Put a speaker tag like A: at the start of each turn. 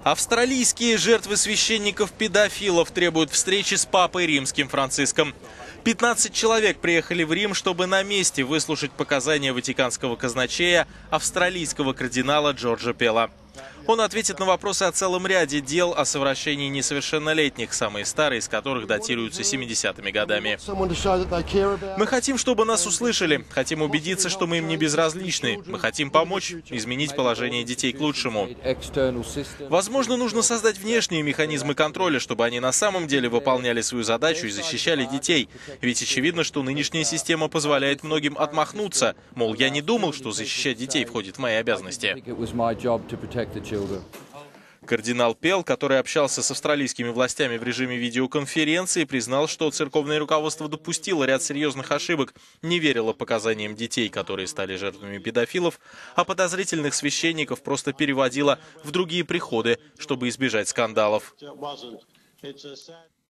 A: Австралийские жертвы священников-педофилов требуют встречи с папой римским Франциском. 15 человек приехали в Рим, чтобы на месте выслушать показания ватиканского казначея, австралийского кардинала Джорджа Пелла. Он ответит на вопросы о целом ряде дел о совращении несовершеннолетних, самые старые из которых датируются 70-ми годами. Мы хотим, чтобы нас услышали, хотим убедиться, что мы им не безразличны. Мы хотим помочь изменить положение детей к лучшему. Возможно, нужно создать внешние механизмы контроля, чтобы они на самом деле выполняли свою задачу и защищали детей. Ведь очевидно, что нынешняя система позволяет многим отмахнуться. Мол, я не думал, что защищать детей входит в мои обязанности. Кардинал Пелл, который общался с австралийскими властями в режиме видеоконференции, признал, что церковное руководство допустило ряд серьезных ошибок, не верило показаниям детей, которые стали жертвами педофилов, а подозрительных священников просто переводило в другие приходы, чтобы избежать скандалов.